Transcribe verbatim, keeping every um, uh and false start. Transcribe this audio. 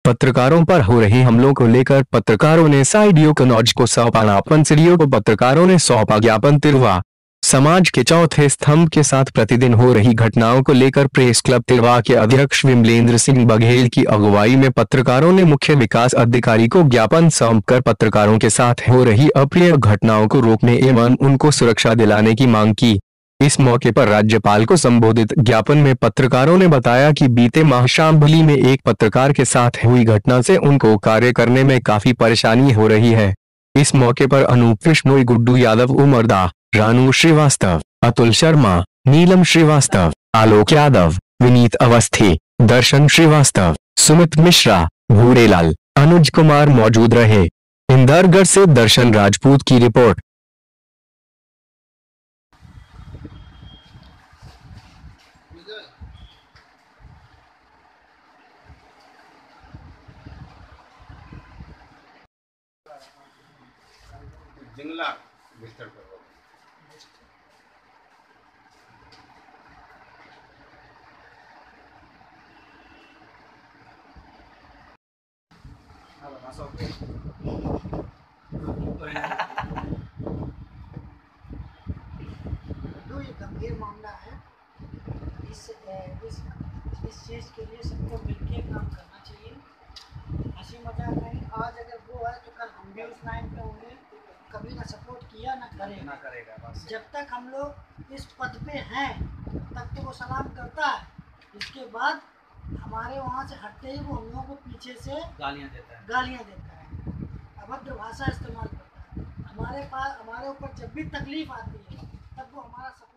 पत्रकारों पर हो रहे हमलों को लेकर पत्रकारों ने साइडियो कनौज को सौंपा ज्ञापन। सीडीओ को पत्रकारों ने सौंपा ज्ञापन। तिरवा समाज के चौथे स्तंभ के साथ प्रतिदिन हो रही घटनाओं को लेकर प्रेस क्लब तिरवा के अध्यक्ष विमलेंद्र सिंह बघेल की अगुवाई में पत्रकारों ने मुख्य विकास अधिकारी को ज्ञापन सौंपकर पत्रकारों के साथ हो रही अप्रिय घटनाओं को रोकने एवं उनको सुरक्षा दिलाने की मांग की। इस मौके पर राज्यपाल को संबोधित ज्ञापन में पत्रकारों ने बताया कि बीते माह शामली में एक पत्रकार के साथ हुई घटना से उनको कार्य करने में काफी परेशानी हो रही है। इस मौके पर अनूप विश्नोई, गुड्डू यादव, उमरदा, रानू श्रीवास्तव, अतुल शर्मा, नीलम श्रीवास्तव, आलोक यादव, विनीत अवस्थी, दर्शन श्रीवास्तव, सुमित मिश्रा, भूरेलाल, अनुज कुमार मौजूद रहे। इंदरगढ़ से दर्शन राजपूत की रिपोर्ट। जिंगला बिस्तर पर तो ये गंभीर मामला है। इस इस इस चीज़ के लिए सबको मिलके काम करना चाहिए। हंसी मजाक नहीं, आज अगर वो है तो कल हम भी उस लाइन पे होंगे। कभी ना सपोर्ट किया ना करेगा ना करेगा बस। जब तक हम लोग इस पद पे हैं तब तो वो सलाम करता है। इसके बाद हमारे वहाँ से हटते ही वो हम लोगों को पीछे से गालियाँ देता है गालियाँ देता है, अभद्र भाषा इस्तेमाल करता है। हमारे पास हमारे ऊपर जब भी तकलीफ आती है तब वो हमारा